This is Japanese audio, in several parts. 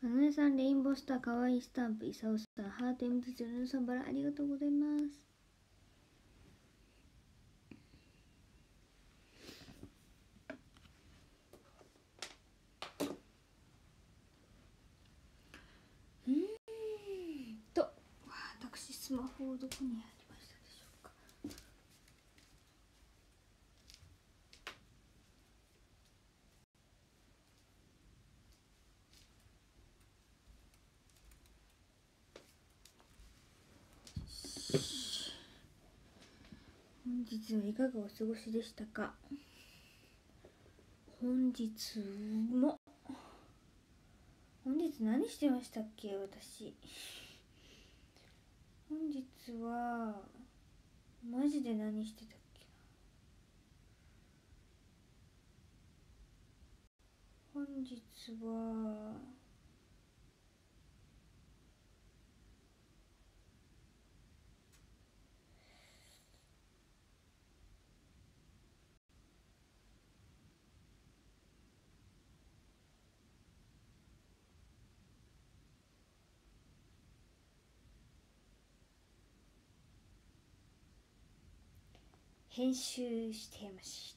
かなえさん、レインボースター、かわいいスタンプ、いさおさん、ハート MT0 のさん、バラ、ありがとうございます。私、スマホをどこにありましたでしょうか。本日はいかがお過ごしでしたか。本日何してましたっけ。私本日はマジで何してたっけな。本日は編集してました。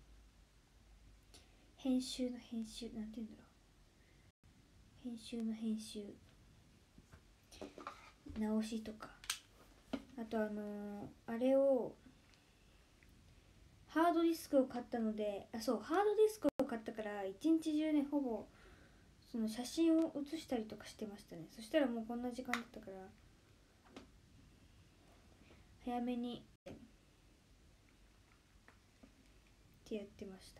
編集の編集、なんて言うんだろう。編集の編集、直しとか、あとあれをハードディスクを買ったので、ハードディスクを買ったから一日中ね、ほぼその写真を写したりとかしてましたね。そしたらもうこんな時間だったから早めにってやってました。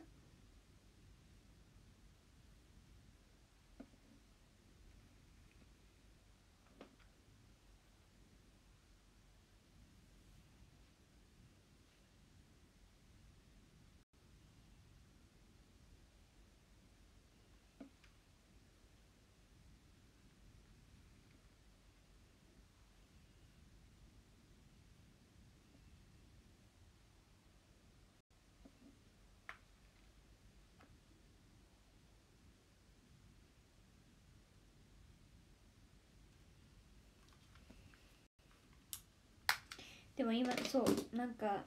でも今そうなんか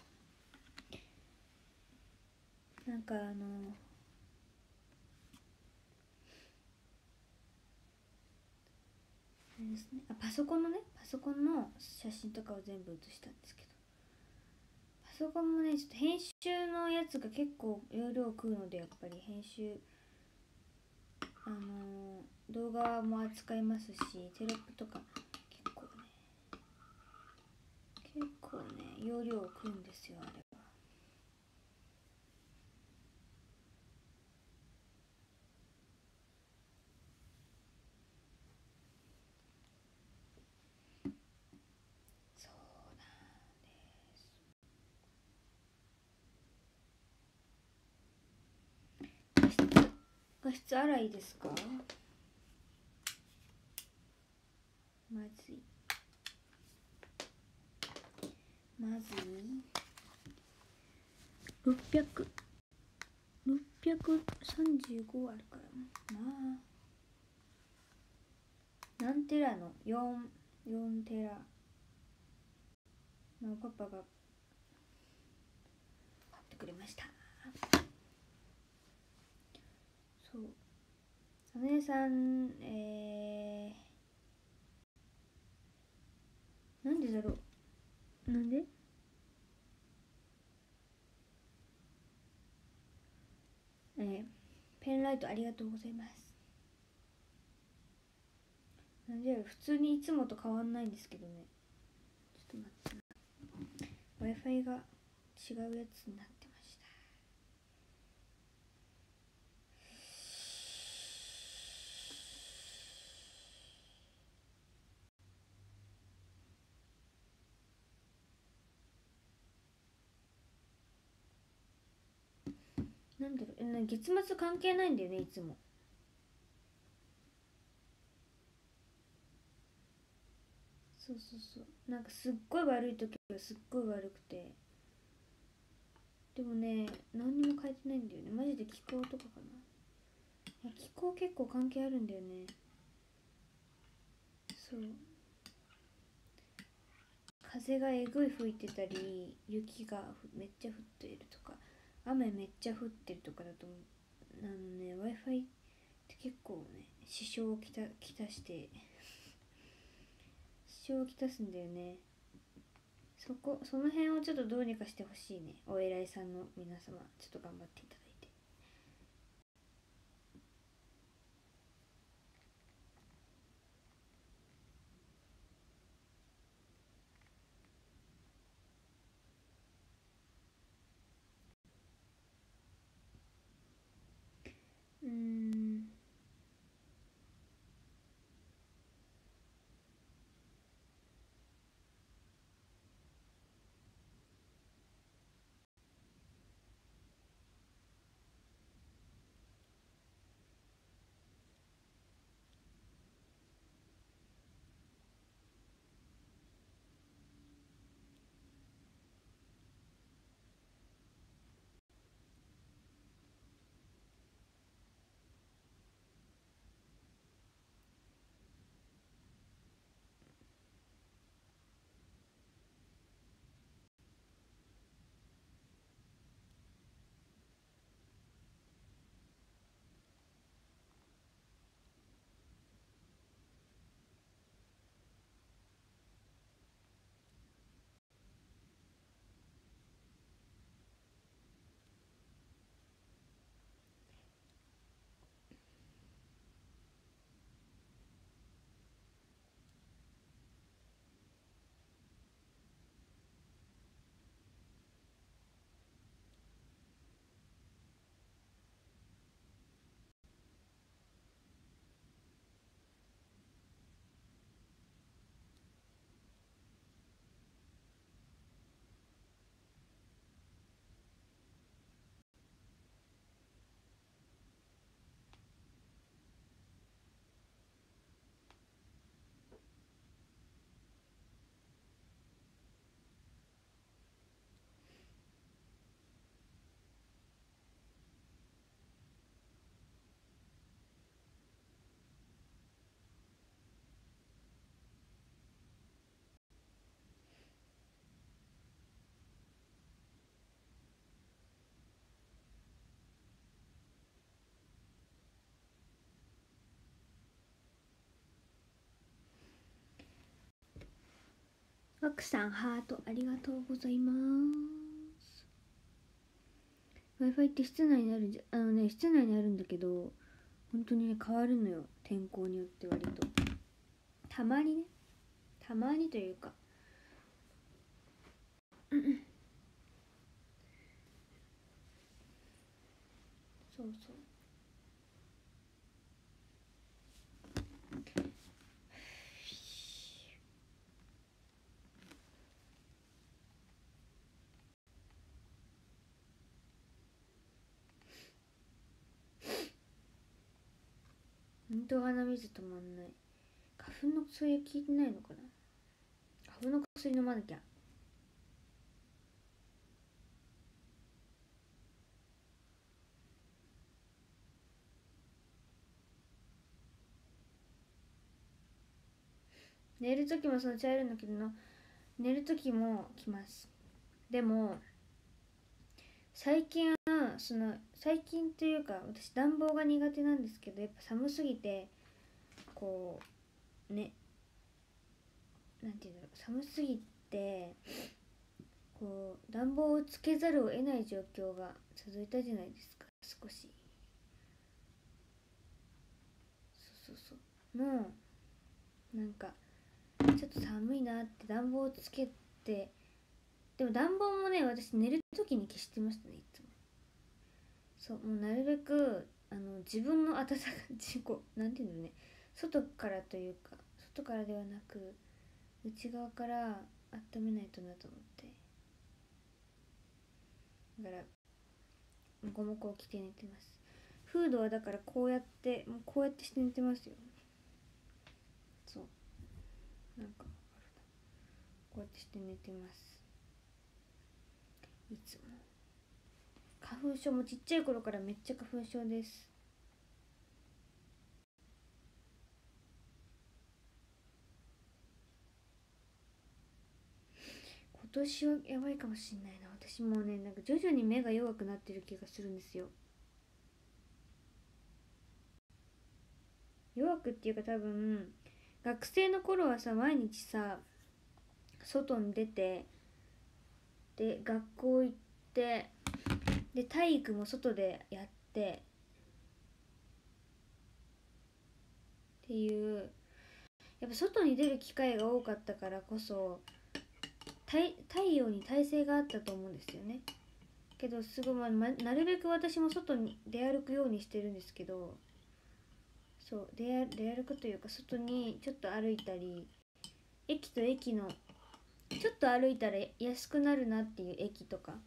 あれですね、パソコンの写真とかを全部写したんですけど、パソコンもねちょっと編集のやつが結構容量食うので、やっぱり編集動画も扱いますし、テロップとか結構ね容量を食うんですよ、あれは。そうなんです。画質荒いですか。まずい635あるからな。何テラの4テラのパパが買ってくれました。そうお姉さん、なんでだろう、なんでペンライトありがとうございます。なんで普通にいつもと変わんないんですけどね。ちょっと待ってな、 Wi-Fi が違うやつになってました。なんだろう、月末関係ないんだよね、いつも。そうなんかすっごい悪い時はすっごい悪くて、でもね何にも変えてないんだよね。マジで気候とかかな。 気候結構関係あるんだよね。そう、風がえぐい吹いてたり、雪がめっちゃ降ってるとか、雨めっちゃ降ってるとかだと、Wi-Fi って結構ね、支障をきたして、支障をきたすんだよね。その辺をちょっとどうにかしてほしいね。お偉いさんの皆様、ちょっと頑張っていただいて。うーん。枠さんハートありがとうございます。 Wi-Fi って室内にある室内にあるんだけど、本当にね変わるのよ、天候によって。割とたまにね、たまにというかそうそう。本当鼻水止まんない。花粉の薬効いてないのかな。花粉の薬飲まなきゃ。寝る時もその茶色いの着るの。寝る時も着ます。でも最近は最近というか、私暖房が苦手なんですけど、やっぱ寒すぎてこうね、なんていうんだろう、寒すぎてこう暖房をつけざるを得ない状況が続いたじゃないですか、少し。そうそうそうの、なんかちょっと寒いなって暖房をつけて、でも暖房もね、私寝る時に消してましたね、いつも。そう、もうなるべく自分の暖か自己なんていうのね、外からというか、外からではなく内側から温めないとなと思って、だからゴムこう着て寝てます。フードはだからこうやってして寝てますよ。そう、なんかこうやってして寝てます、いつも。花粉症もちっちゃい頃からめっちゃ花粉症です。 年はやばいかもしんないな。私もうね、なんか徐々に目が弱くなってる気がするんですよ。弱くっていうか、多分学生の頃はさ、毎日さ外に出て、で学校行って、で体育も外でやってっていう、やっぱ外に出る機会が多かったからこそ太陽に耐性があったと思うんですよね。けどすごい、なるべく私も外に出歩くようにしてるんですけど、そう出歩くというか、外にちょっと歩いたり、駅と駅のちょっと歩いたら安くなるなっていう駅とか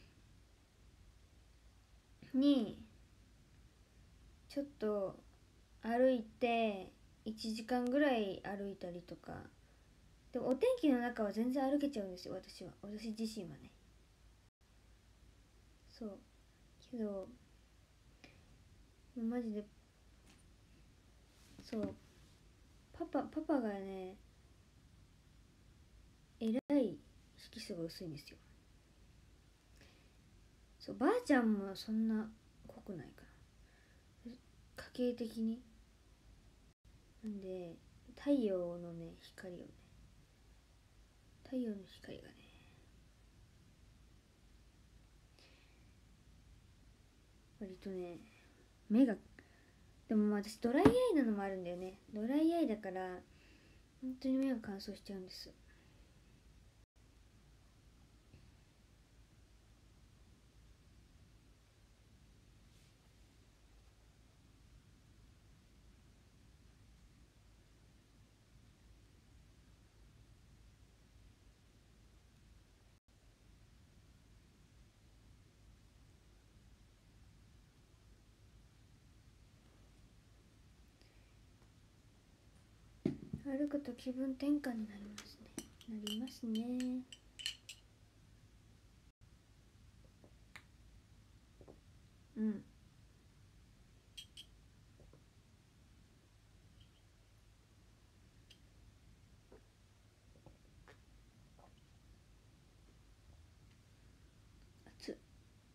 にちょっと歩いて1時間ぐらい歩いたりとか。でもお天気の中は全然歩けちゃうんですよ、私自身はね。そうけどマジで、そうパパがね、えらい色素が薄いんですよ。そう、ばあちゃんもそんな濃くないかな、家系的に。なんで太陽のね光をね、太陽の光がね、割とね、目が、でも私ドライアイなのもあるんだよね。ドライアイだから本当に目が乾燥しちゃうんです。歩くと気分転換になりますね。なりますね。うん。熱っ。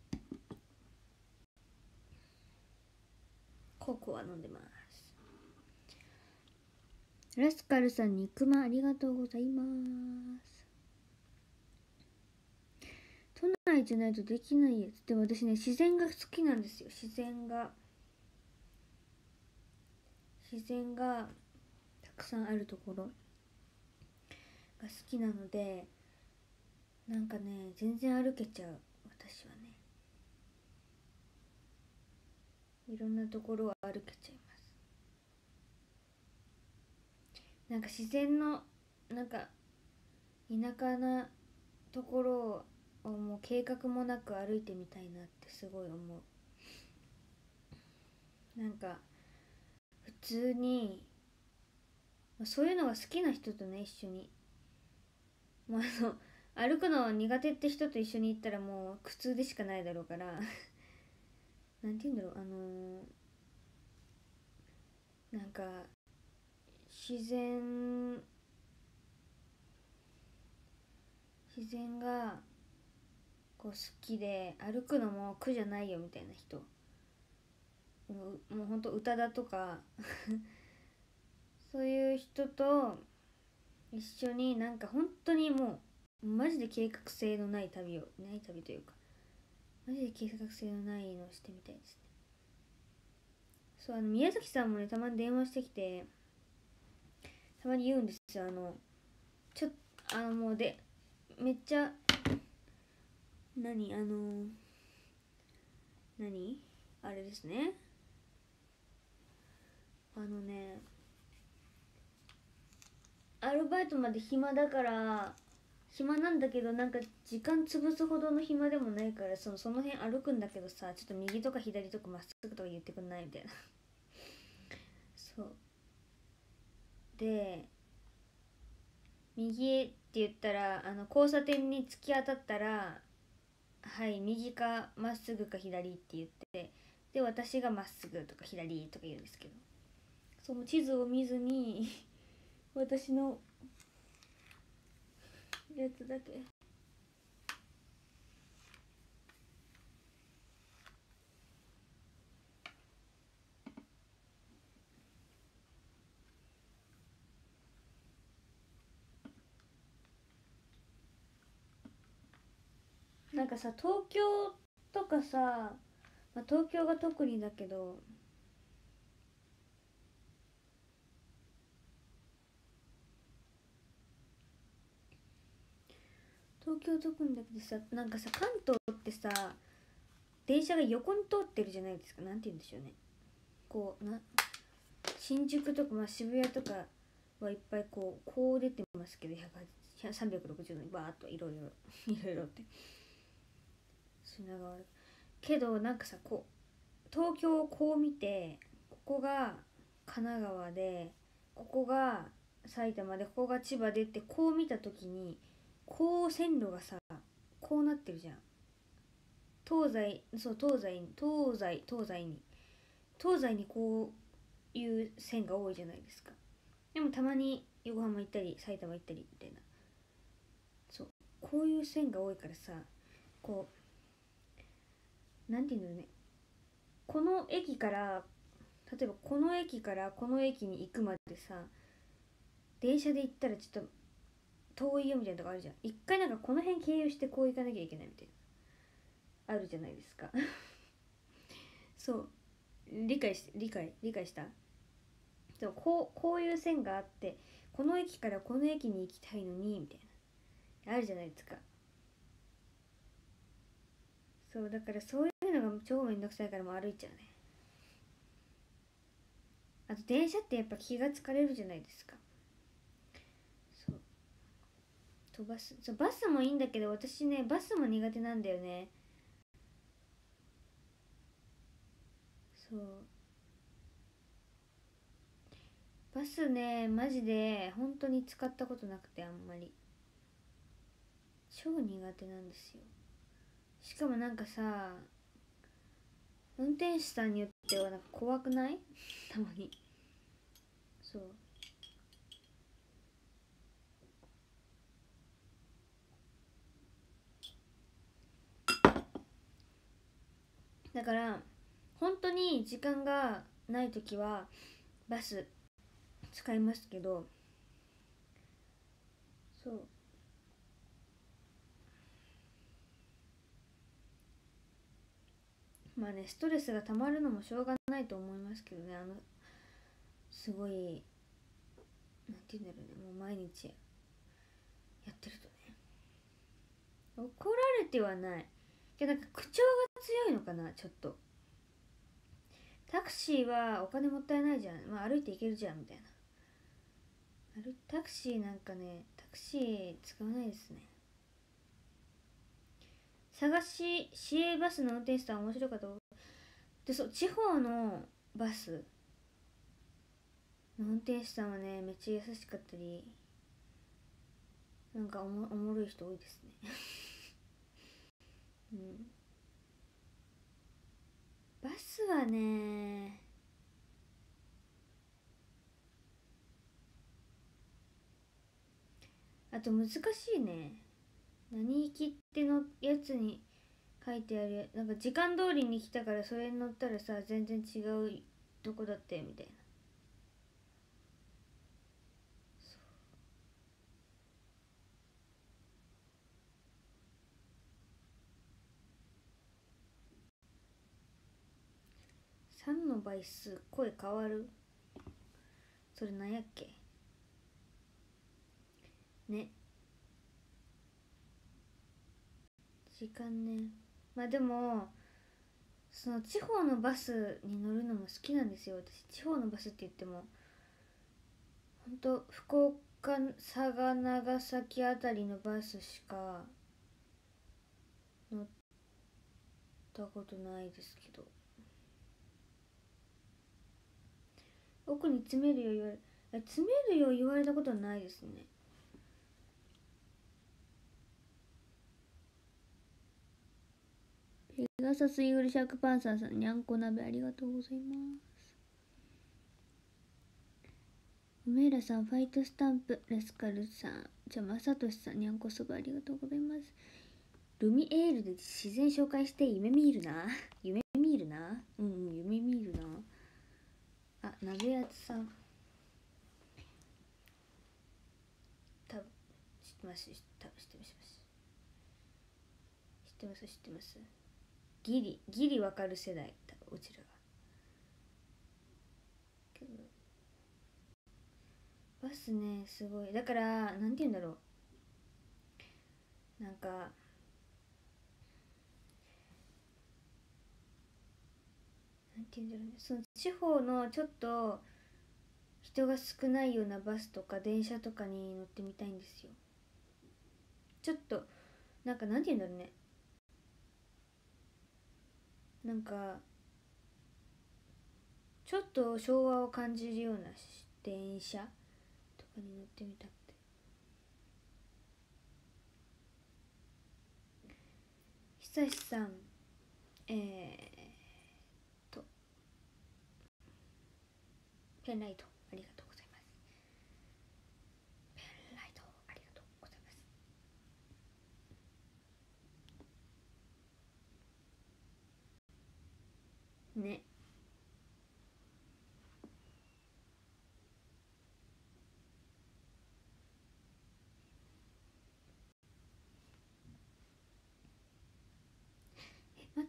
ココア飲んでます。ラスカルさん、肉まんありがとうございます。都内じゃないとできないやつ。でも私ね、自然が好きなんですよ。自然がたくさんあるところが好きなので、なんかね、全然歩けちゃう、私はね。いろんなところを歩けちゃいます。なんか自然の、なんか田舎なところをもう計画もなく歩いてみたいなってすごい思う。なんか普通に、そういうのが好きな人とね、一緒に、まあ、歩くの苦手って人と一緒に行ったらもう苦痛でしかないだろうからなんて言うんだろう、なんか自然がこう好きで、歩くのも苦じゃないよみたいな人、もうほんと宇多田とかそういう人と一緒に、なんか本当にもうマジで計画性のない旅というか、マジで計画性のないのをしてみたいですね。そう、宮崎さんもね、たまに電話してきて、たまに言うんですよ。ちょもうでめっちゃ、何何あれですね、アルバイトまで暇なんだけど、なんか時間潰すほどの暇でもないから、その辺歩くんだけどさ、ちょっと右とか左とかまっすぐとか言ってくんないみたいなそうで、右って言ったら、交差点に突き当たったら、はい、右かまっすぐか左って言って、で私がまっすぐとか左とか言うんですけど、その地図を見ずに私のやつだけなんかさ、東京とかさ、まあ、東京が特にだけど、東京特にだけどさ、なんかさ、関東ってさ、電車が横に通ってるじゃないですか。なんて言うんでしょうね。こう新宿とか、まあ、渋谷とかはいっぱいこう出てますけど、360度にバーっといろいろいろいろって品川けど、なんかさ、こう東京をこう見て、ここが神奈川で、ここが埼玉で、ここが千葉でって、こう見た時にこう線路がさ、こうなってるじゃん。東西、そう、東西にこういう線が多いじゃないですか。でもたまに横浜行ったり埼玉行ったりみたいな、そう、こういう線が多いからさ、こうなんていうのね、この駅から、例えばこの駅からこの駅に行くまでさ、電車で行ったらちょっと遠いよみたいなとこあるじゃん。一回なんかこの辺経由してこう行かなきゃいけないみたいなあるじゃないですか。そう、理解した。そう、こういう線があって、この駅からこの駅に行きたいのにみたいなあるじゃないですか。そうだから、そういうのが超めんどくさいから、もう歩いちゃうね。あと電車ってやっぱ気が疲れるじゃないですか。そう、バスもいいんだけど、私ね、バスも苦手なんだよね。そう、バスね、マジで本当に使ったことなくて、あんまり超苦手なんですよ。しかもなんかさ、運転手さんによってはなんか怖くない？たまに。そうだから、本当に時間がない時はバス使いますけど、そう、まあね、ストレスがたまるのもしょうがないと思いますけどね。すごい、なんて言うんだろうね、もう毎日やってるとね、怒られてはないけど、なんか口調が強いのかな、ちょっと。タクシーはお金もったいないじゃん、まあ歩いて行けるじゃんみたいな。タクシーなんかね、タクシー使わないですね。市営バスの運転手さん面白かった。で、そう、地方のバスの運転手さんはね、めっちゃ優しかったり、なんかおもろい人多いですね。うん。バスはね、あと難しいね。何行きってのやつに書いてある、なんか時間通りに来たからそれに乗ったらさ、全然違うとこだってみたいな。3の倍数声変わる。それなんやっけね。時間ね。まあでも、その地方のバスに乗るのも好きなんですよ。私地方のバスって言っても、ほんと福岡、佐賀、長崎あたりのバスしか乗ったことないですけど、奥に詰めるよ言われ詰めるよ言われたことはないですね。ペガサスイーグルシャークパンサーさん、にゃんこ鍋ありがとうございます。梅浦さん、ファイトスタンプ、ラスカルさん、じゃあまさとしさん、にゃんこそばありがとうございます。ルミエールで自然紹介して夢見るな。夢見るな。うん、夢見るな。あ、鍋やつさん。知ってます。知ってってます、知ってます。ギリわかる世代だ、うちらが。けどバスね、すごい。だからなんて言うんだろう、なんかなんて言うんだろうね、その地方のちょっと人が少ないようなバスとか電車とかに乗ってみたいんですよ。ちょっとなんかなんて言うんだろうね、なんかちょっと昭和を感じるような電車とかに乗ってみたくて。久しさん、とペンライトありがとうございます。ペンライトありがとうございますね。待って、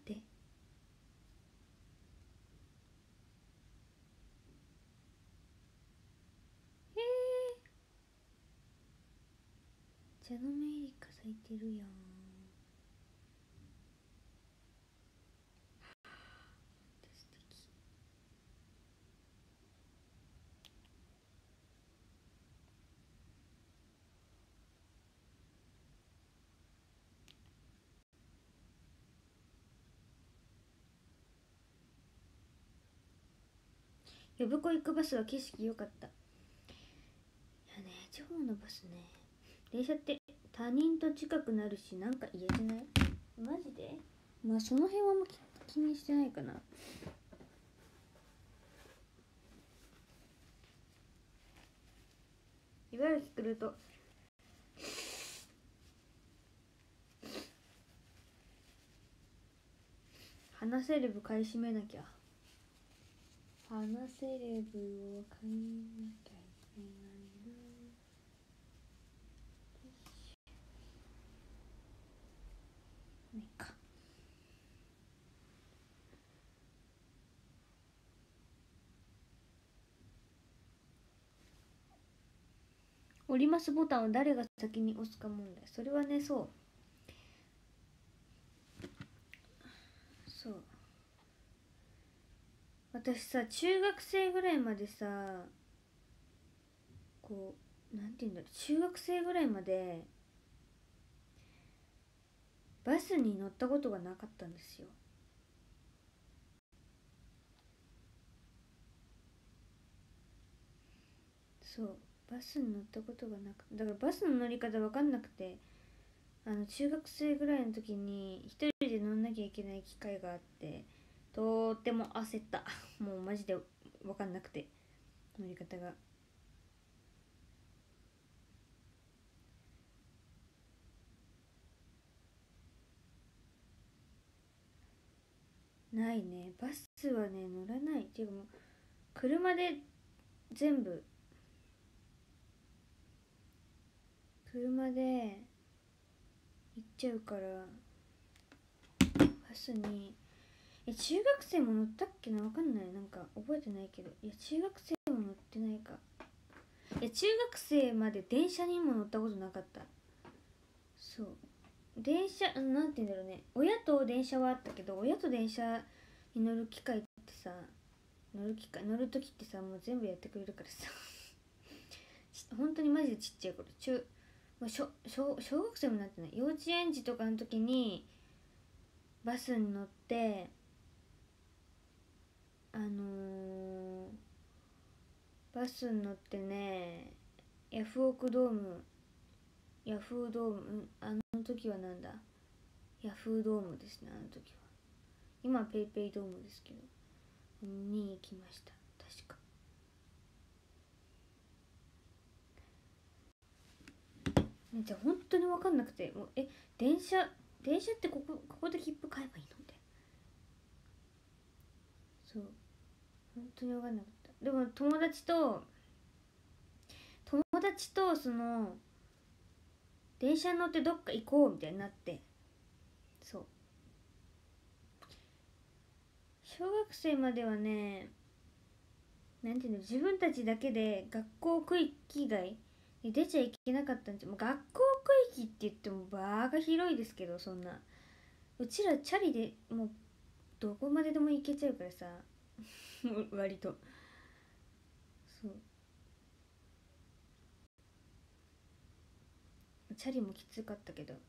茶のメリカ咲いてるやん。素敵。呼子行くバスは景色良かった。いやね、地方のバスね、電車って他人と近くなるし、なんか嫌じゃない？マジで？まあその辺はもう気にしてないかな。茨城来ると話せレブ買い占めなきゃ。話せレブを買いなきゃいけないな。ないか。降りますボタンを誰が先に押すか問題。それはね、そう私さ、中学生ぐらいまでさ、こうなんて言うんだろう、中学生ぐらいまでバスに乗ったことがなかったんですよ。そう、バスに乗ったことがなく、だからバスの乗り方分かんなくて、中学生ぐらいの時に一人で乗んなきゃいけない機会があって、とっても焦った。もうマジで分かんなくて、乗り方が。ないね、バスはね乗らないっていうか、もう車で全部、車で行っちゃうから。バスに中学生も乗ったっけな、分かんない、なんか覚えてないけど。いや中学生も乗ってないか。いや中学生まで電車にも乗ったことなかった。そう、電車なんて言うんだろうね、親と電車はあったけど、親と電車に乗る機会ってさ、乗る時ってさ、もう全部やってくれるからさ。本当にマジでちっちゃい頃、小学生もなってない、幼稚園児とかの時にバスに乗って、バスに乗ってね、ヤフオクドーム、ヤフードーム、あの時はなんだ、ヤフードームですね、あの時は。今はペイペイドームですけど、に行きました、確か。ね、じゃあ本当に分かんなくて、もう電車ってここで切符買えばいいのみたいな。そう、本当に分かんなかった。でも友達とその電車に乗ってどっか行こうみたいになって、そう小学生まではね、なんていうの、自分たちだけで学校区域外に出ちゃいけなかったんですよ。もう学校区域って言ってもバーが広いですけど、そんなうちらチャリでもうどこまででも行けちゃうからさ割とそうチャリもきつかったけど、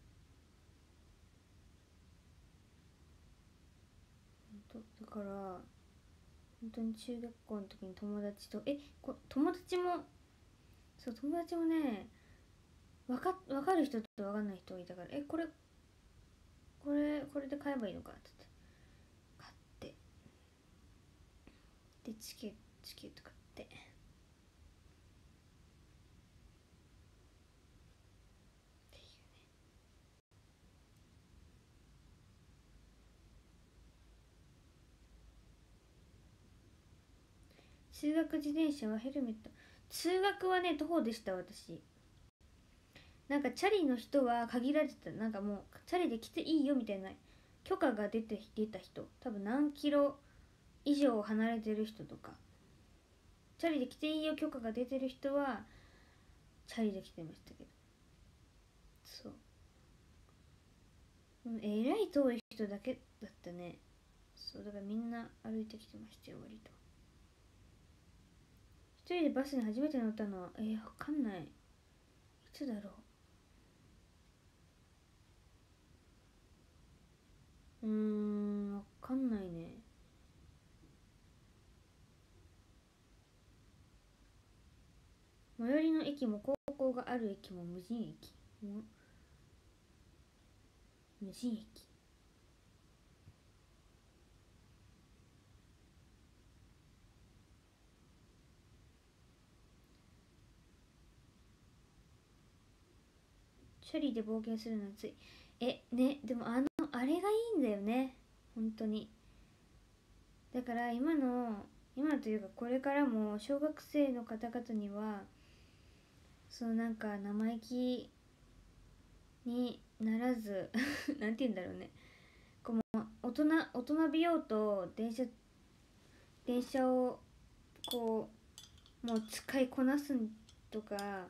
だから本当に中学校の時に友達と友達もそう友達もね、わかる人とわかんない人がいたから、これで買えばいいのかって言って買って、でチケット買ってっていうね。通学自転車はヘルメット。通学はね徒歩でした。私なんかチャリの人は限られてた。なんかもうチャリで来ていいよみたいな許可が出た人、多分何キロ以上離れてる人とか、チャリで来ていいよ許可が出てる人はチャリで来てましたけど、そう、えらい遠い人だけだったね。そうだからみんな歩いてきてましたよ割と。一人でバスに初めて乗ったのはわかんない、いつだろわかんないね。最寄りの駅も高校がある駅も無人駅。無人駅。チャリで冒険するの熱い。ね、でもあれがいいんだよね本当に。だから今というかこれからも小学生の方々にはそうなんか生意気にならずなんて言うんだろうね、こう大人びようと電車をこもう使いこなすとか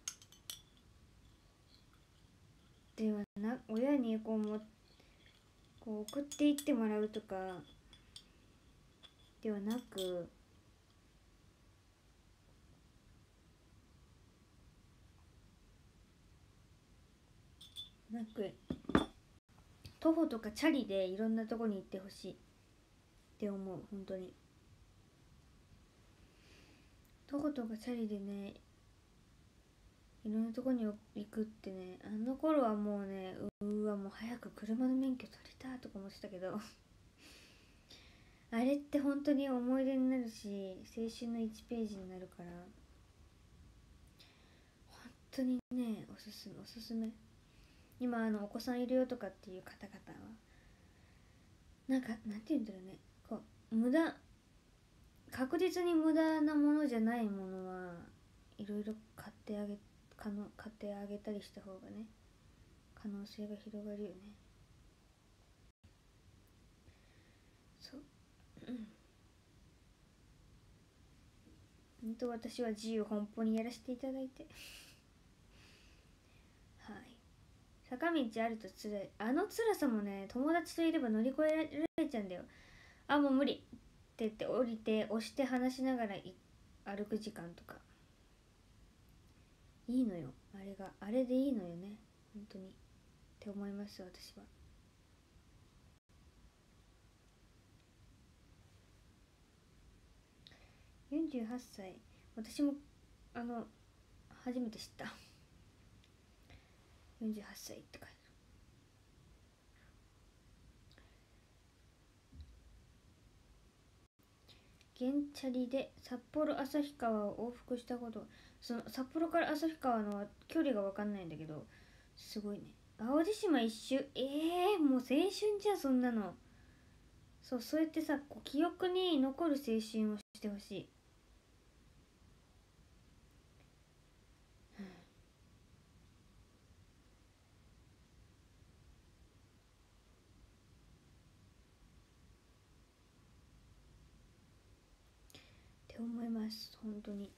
ではな、親にこう送っていってもらうとかではなく、徒歩とかチャリでいろんなとこに行ってほしいって思う。本当に徒歩とかチャリでね、いろんなとこに行くってね、あの頃はもうね、もう早く車の免許取りたとか思ってたけどあれって本当に思い出になるし青春の1ページになるから、本当にねおすすめ。今お子さんいるよとかっていう方々はなんて言うんだろうね、こう確実に無駄なものじゃないものはいろいろ買ってあげたりした方がね、可能性が広がるよね。そう、本当私は自由奔放にやらせていただいてはい。坂道あると辛い。あの辛さもね、友達といれば乗り越えられちゃうんだよ。もう無理って言って降りて押して話しながら歩く時間とかいいのよ。あれでいいのよね本当にって思います私は。48歳。私も初めて知った。48歳って書いてある。原チャリで札幌旭川を往復したこと。その札幌から旭川の距離が分かんないんだけど、すごいね。淡路島一周。もう青春じゃんそんなの。そうやってさ、こう記憶に残る青春をしてほしい。 思います本当に。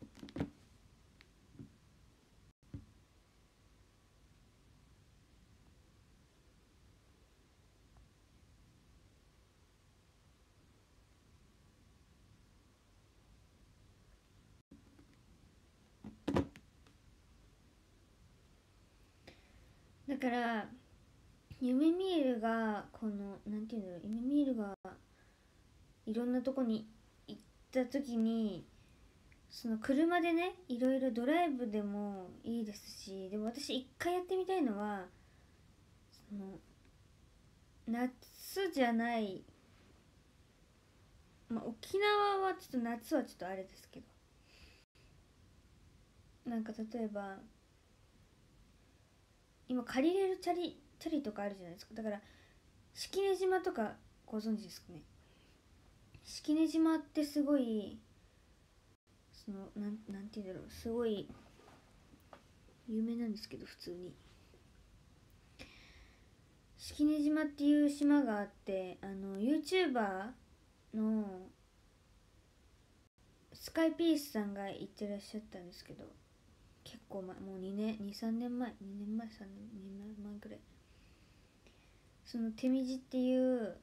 だから夢見えるがこのなんていうんだろう、夢見えるがいろんなとこに行った時に、その車でねいろいろドライブでもいいですし、でも私一回やってみたいのはその夏じゃない、まあ、沖縄はちょっと夏はちょっとあれですけど、なんか例えば今借りれるチャリとかあるじゃないですか。だから式根島とかご存知ですかね。式根島ってすごいそのなんていうんだろう、すごい有名なんですけど、普通に式根島っていう島があって、YouTuber のスカイピースさんが行ってらっしゃったんですけど、結構前、もう2年23年前、2年前3年2年前ぐらい、その手水っていう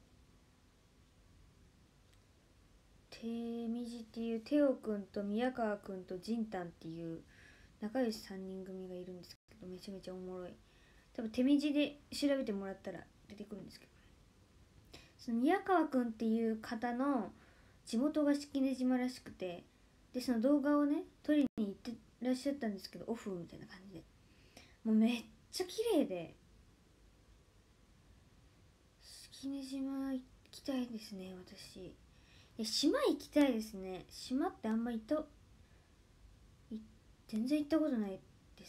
テオくんと宮川くんとジンタンっていう仲良し3人組がいるんですけど、めちゃめちゃおもろい。多分手水で調べてもらったら出てくるんですけど、その宮川くんっていう方の地元が式根島らしくて、でその動画をね撮りに行ってらっしゃったんですけど、オフみたいな感じで、もうめっちゃ綺麗で、式根島行きたいですね私。島行きたいですね。島ってあんま全然行ったことないです。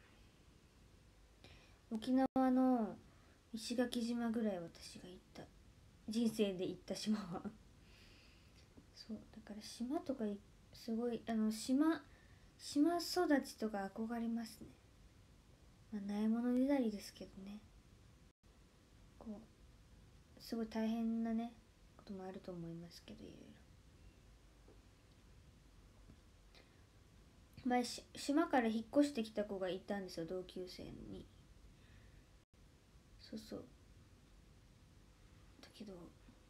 沖縄の石垣島ぐらい私が行った人生で行った島はそうだから島とかすごい島育ちとか憧れますね。まあないものねだりですけどね、こうすごい大変なねこともあると思いますけど、いろいろ前島から引っ越してきた子がいたんですよ、同級生に。そうそう、だけど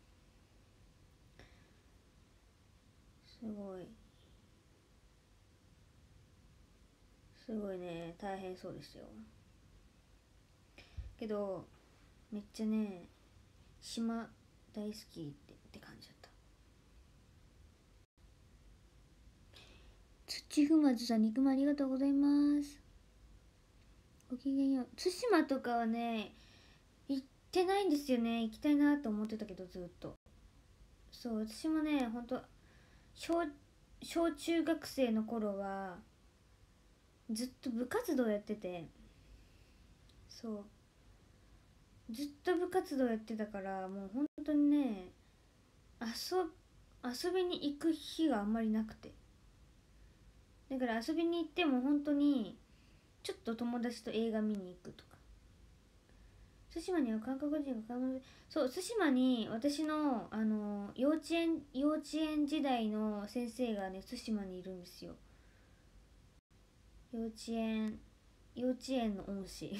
すごいね大変そうですよ。けどめっちゃね島大好きって感じだった。土踏まずさん、肉まんありがとうございます。ごきげんよう。対馬とかはね行ってないんですよね。行きたいなと思ってたけど、ずっと。そう、私もねほんと小中学生の頃はずっと部活動やってて、ずっと部活動やってたから、もう本当にね遊びに行く日があんまりなくて、だから遊びに行っても本当にちょっと友達と映画見に行くとか。対馬には韓国人がそう、対馬に私の幼稚園時代の先生がね対馬にいるんですよ。幼稚園の恩師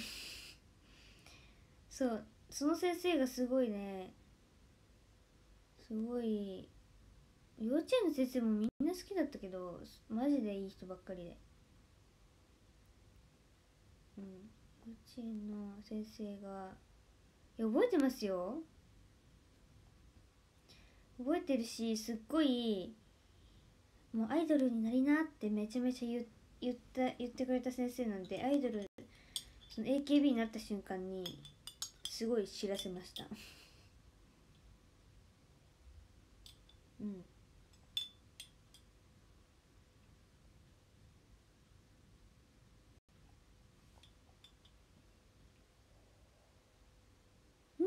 そう、その先生がすごいね、すごい、幼稚園の先生もみんな好きだったけど、マジでいい人ばっかりで、うん、幼稚園の先生が、いや覚えてますよ、覚えてるし、すっごいもうアイドルになりなってめちゃめちゃ言ってくれた先生なんで、アイドル、その AKB になった瞬間にすごい知らせましたうんうん。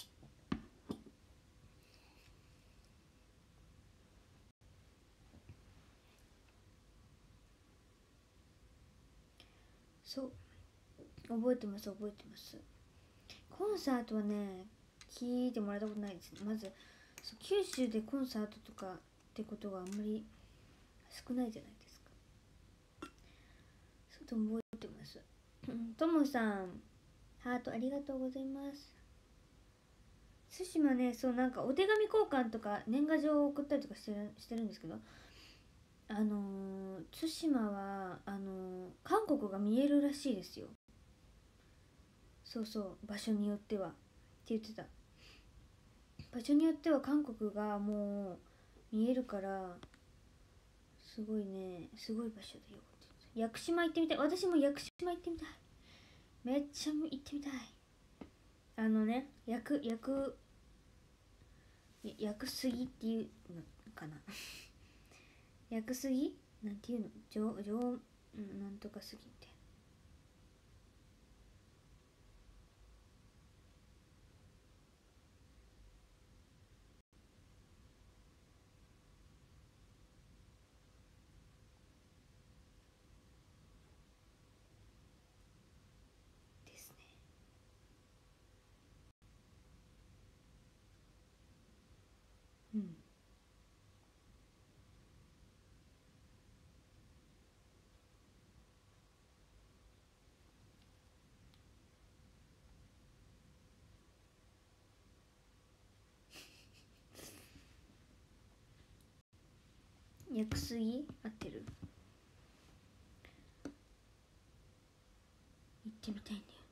そう、覚えてます覚えてます。コンサートはね聞いてもらったことないですね。まず九州でコンサートとかっってことがあんまり少ないじゃないですか。そうとも覚えてます。ともさんハートありがとうございます。対馬ね、そうなんかお手紙交換とか年賀状を送ったりとかしてるんですけど、対馬は韓国が見えるらしいですよ。そうそう、場所によってはって言ってた。場所によっては韓国がもう見えるから、すごいね、すごい場所だよ。屋久島行ってみたい。私も屋久島行ってみたい。めっちゃ行ってみたい。屋久杉っていうのかな。屋久杉なんていうの、なんとか杉って。ですね。うん。屋久杉合ってる？行ってみたいんだよ。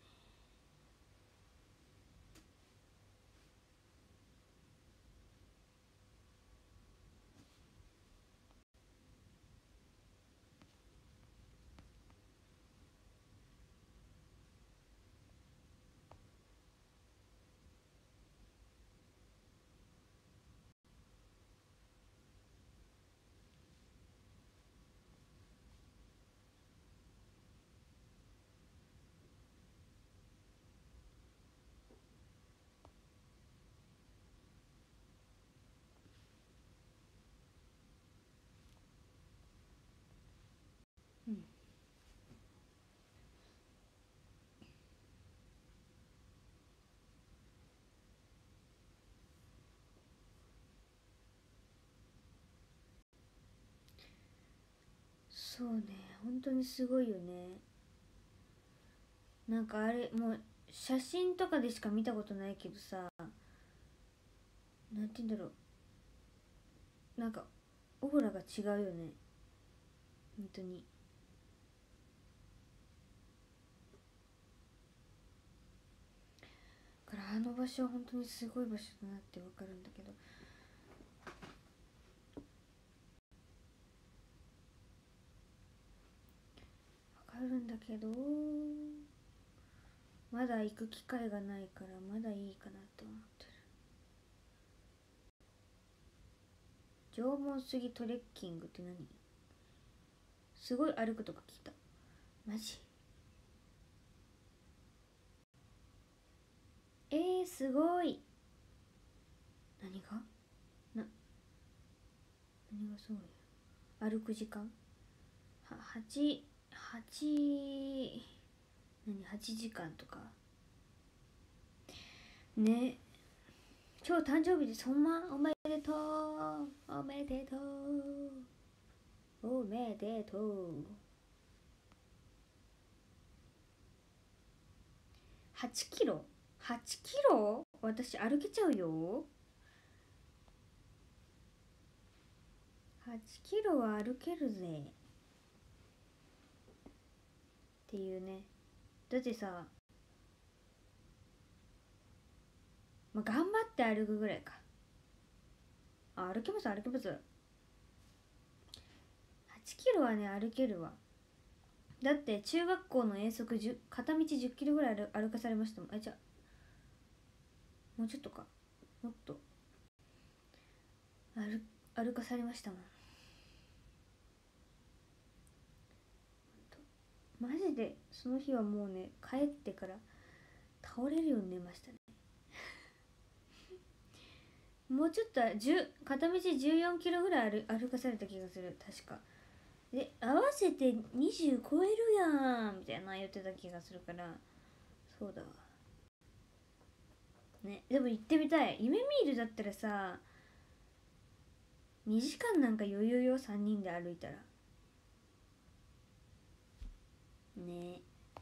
うん。そうね、本当にすごいよね。なんかあれもう写真とかでしか見たことないけどさ、なんて言うんだろう、なんかオーラが違うよね、本当に。だからあの場所は本当にすごい場所だなってわかるんだけど、わかるんだけど、まだ行く機会がないからまだいいかなと思ってる。縄文杉トレッキングって何？すごい歩くとか聞いた。マジ？すごい。何がな何がそうや。歩く時間は8時間とかね。今日誕生日です。ほんまおめでとう、おめでとう、おめでとう。8キロ？ 8 キロ私歩けちゃうよ。8キロは歩けるぜっていうね。だってさ、まあ、頑張って歩くぐらいか。歩けます、歩けます。8キロはね歩けるわ。だって中学校の遠足片道10キロぐらい歩かされましたもん。じゃあもうちょっとか、もっと歩かされましたもん。マジでその日はもうね、帰ってから倒れるように寝ましたね。もうちょっと片道14キロぐらい歩かされた気がする、確か。で合わせて20超えるやんみたいな言ってた気がするから、そうだわね。でも行ってみたい。夢見るだったらさ、 2時間なんか余裕よ、3人で歩いたらね。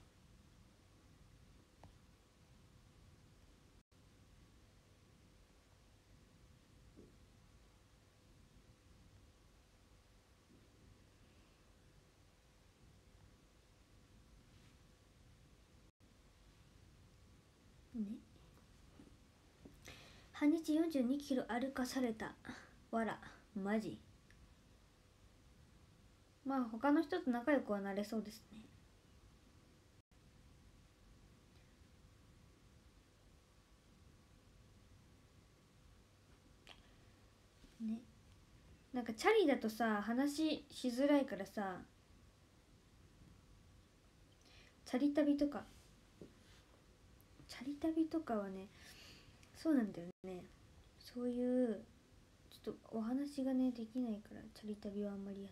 ね、半日42キロ歩かされた。わら、マジ。まあ他の人と仲良くはなれそうですね。ね、なんかチャリだとさ話しづらいからさ、チャリ旅とかはね、そうなんだよね。そういうちょっとお話がねできないからチャリ旅はあんまりやんない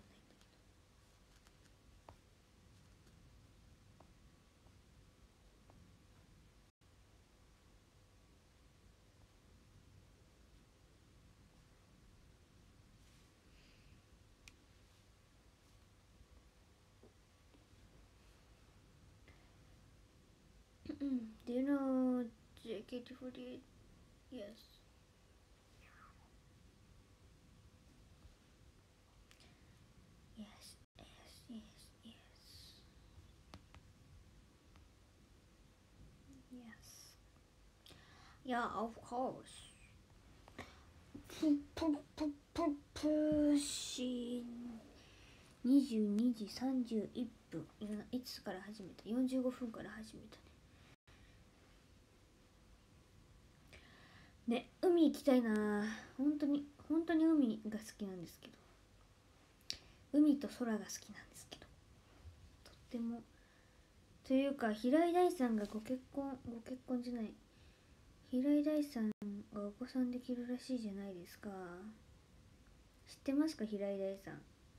。Do you know JKT48? Yes. Yes, yes, yes, yes. Yes. Yeah, of course. プシ22時31分。いつから始めた？ 45 分から始めたね。ね、海行きたいな。本当に海が好きなんですけど、海と空が好きなんですけど、とっても。というか平井大さんがご結婚じゃない、平井大さんがお子さんできるらしいじゃないですか。知ってますか、平井大さん。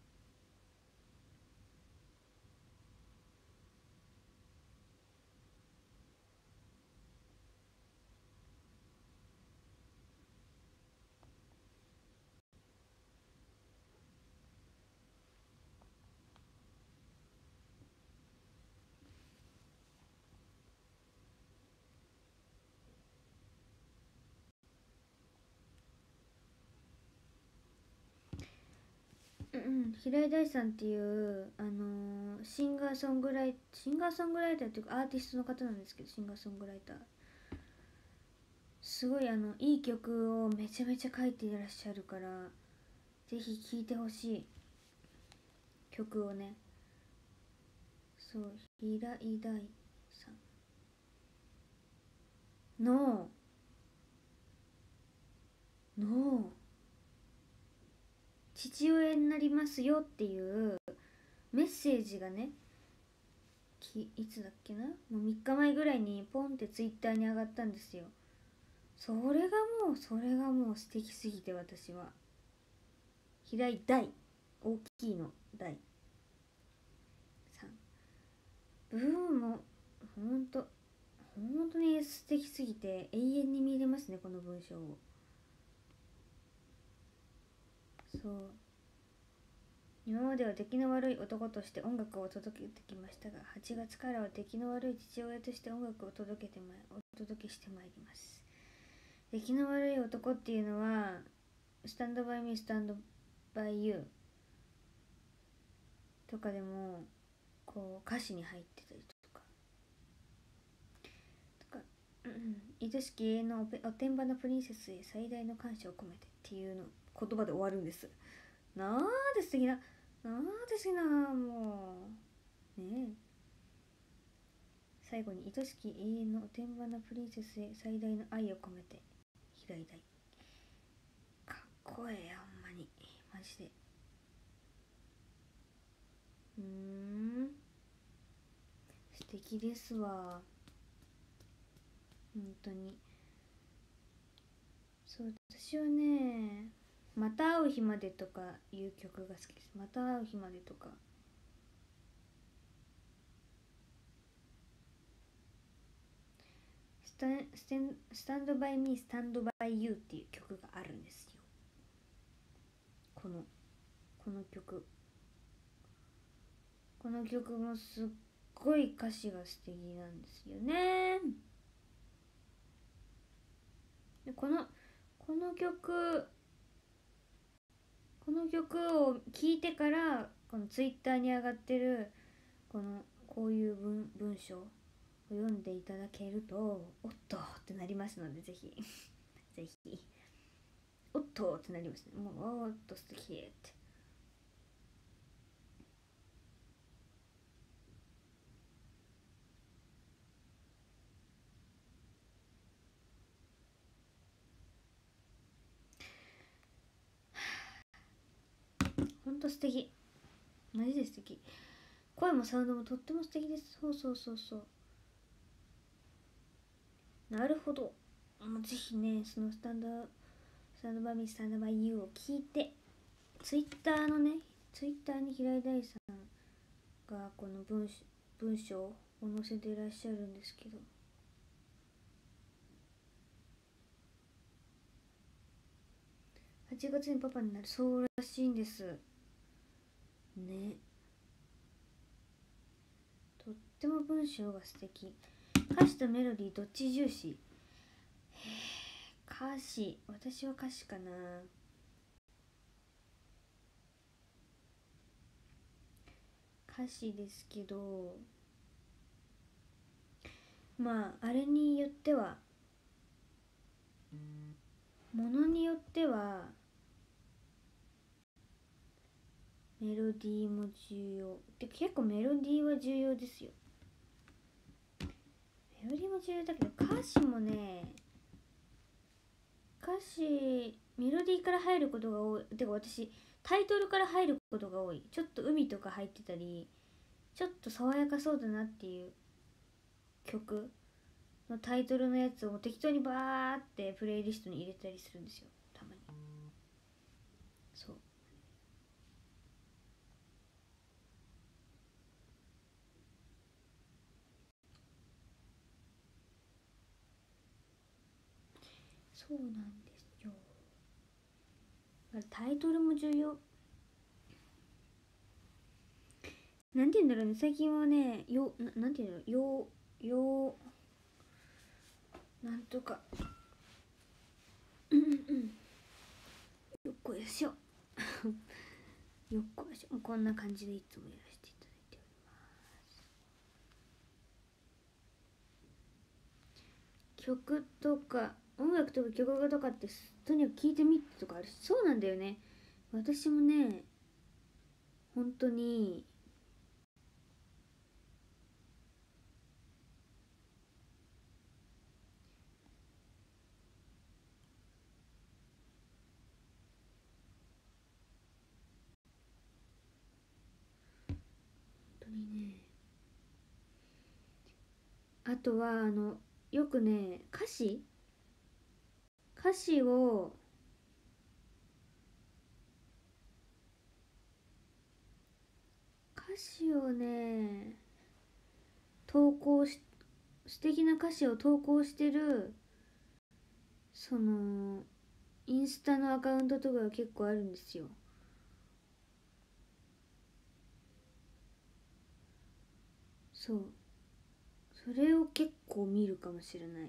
平井大さんっていう、シンガーソングライターっていうかアーティストの方なんですけど、シンガーソングライター、すごいいい曲をめちゃめちゃ書いていらっしゃるから、ぜひ聴いてほしい曲をね。そう、平井大さんの父親になりますよっていうメッセージがね、いつだっけな、もう3日前ぐらいにポンってツイッターに上がったんですよ。それがもう素敵すぎて、私は平井大、大きいの大さん、ブームも本当に素敵すぎて永遠に見れますね、この文章を。そう、今までは出来の悪い男として音楽を届けてきましたが、8月からは出来の悪い父親として音楽をお届けしてまいります。出来の悪い男っていうのはスタンドバイミースタンドバイユーとかでもこう歌詞に入ってたりとか、愛しき永遠のおてんばなプリンセスへ最大の感謝を込めてっていうの言葉で終わるんです。なんで素敵な、もうねえ、最後に愛しき永遠のおてんばなプリンセスへ最大の愛を込めて平井大、かっこええや、ほんまにマジで。素敵ですわ、本当に。そう、私はね、また会う日までとかいう曲が好きです。また会う日までとか、スタンドバイミースタンドバイユーっていう曲があるんですよ。 この曲もすっごい歌詞が素敵なんですよね。でこの曲を聴いてからこのツイッターに上がってるこういう文章を読んでいただけるとおっとってなりますので、ぜひぜひおっとってなりますね。もうおっと素敵って。ほんと素敵、マジで素敵。声もサウンドもとっても素敵です。そうなるほど。もうぜひね、そのスタンドバイミースタンドバイユーを聞いて、ツイッターに平井大さんがこの文章を載せていらっしゃるんですけど、8月にパパになるそうらしいんですね。とっても文章が素敵。歌詞とメロディーどっち重視？歌詞、私は歌詞かな。歌詞ですけど、まああれによっては、ものによってはメロディーも重要で、結構メロディーは重要ですよ。メロディーも重要だけど、歌詞もね、メロディーから入ることが多い。てか私タイトルから入ることが多い。ちょっと海とか入ってたり、ちょっと爽やかそうだなっていう曲のタイトルのやつを適当にバーってプレイリストに入れたりするんですよ、たまに。そうなんですよ。タイトルも重要。なんて言うんだろうね、最近はね、なんて言うんだろう、なんとかよっこいしょよっこいしょ。こんな感じでいつもやらせていただいております。曲とか音楽とか曲とかってとにかく聴いてみてとかあるし、そうなんだよね。私もね、本当にね、あとはよくね、歌詞をね、素敵な歌詞を投稿してるそのインスタのアカウントとかが結構あるんですよ。それを結構見るかもしれない。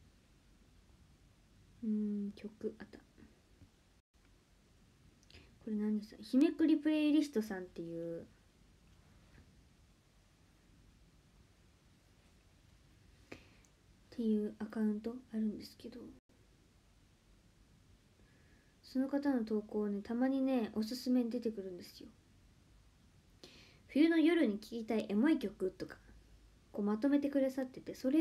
曲あった。これ何さ、日めくりプレイリストさんっていうアカウントあるんですけど、その方の投稿をね、たまにね、おすすめに出てくるんですよ。冬の夜に聴きたいエモい曲とかこうまとめてくださってて、それ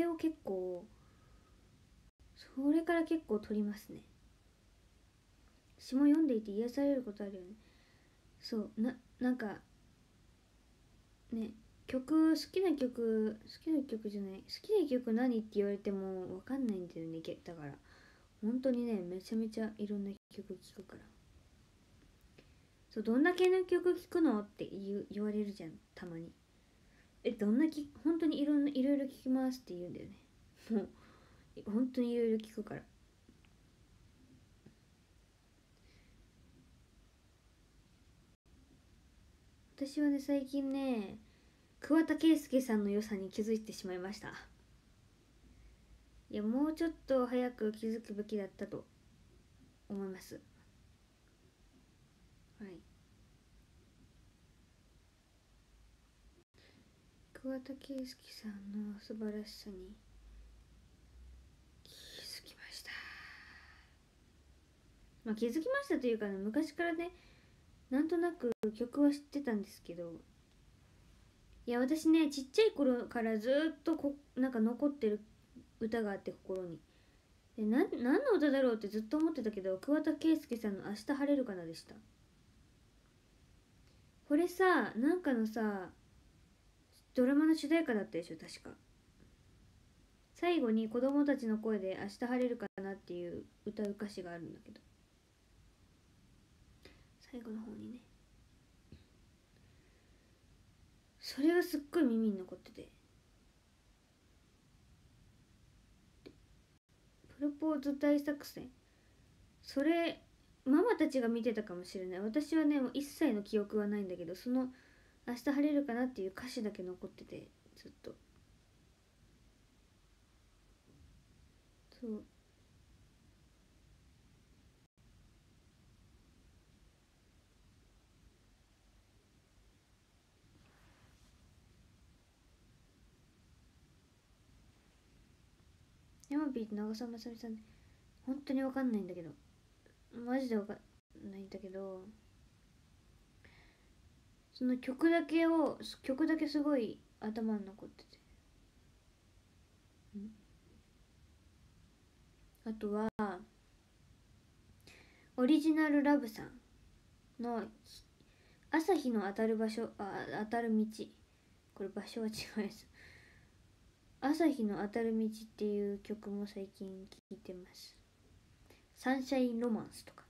から結構撮りますね。詩も読んでいて癒されることあるよね。なんかね、好きな曲じゃない、好きな曲何って言われても分かんないんだよね。だから本当にね、めちゃめちゃいろんな曲聴くから。どんだけの曲聴くのって言われるじゃん、たまに。どんな本当にいろいろ聴きますって言うんだよね。もう本当にいろいろ聴くから。 私はね最近ね桑田佳祐さんの良さに気づいてしまいました。いやもうちょっと早く気づくべきだったと思います。はい、桑田佳祐さんの素晴らしさに気づきました。まあ気づきましたというかね、昔からねなんとなく曲は知ってたんですけど、いや私ねちっちゃい頃からずっとなんか残ってる歌があって、心に。で何の歌だろうってずっと思ってたけど、桑田佳祐さんの「明日晴れるかな」でした。これさ、なんかのさドラマの主題歌だったでしょ確か。最後に子供たちの声で「明日晴れるかな」っていう歌う歌詞があるんだけど、最後の方にね、それがすっごい耳に残ってて、プロポーズ大作戦、それママたちが見てたかもしれない。私はねもう一切の記憶はないんだけど、その「明日晴れるかな」っていう歌詞だけ残ってて、ずっと。そう。ヤマピーと長澤まさみさん、本当に分かんないんだけど、マジで分かんないんだけど、その曲だけすごい頭に残ってて、あとはオリジナルラブさんの朝日の当たる場所、当たる道、これ場所は違いです。朝日の当たる道っていう曲も最近聴いてます。サンシャインロマンスとか。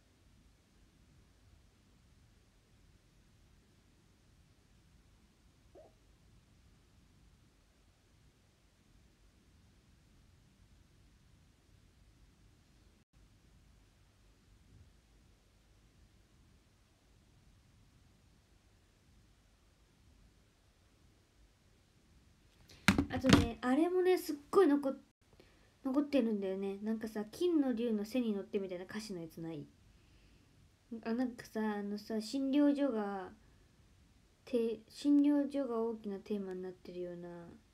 あとね、あれもねすっごい残ってるんだよね。なんかさ、金の竜の背に乗ってみたいな歌詞のやつない？なんかさ、診療所が大きなテーマになってるような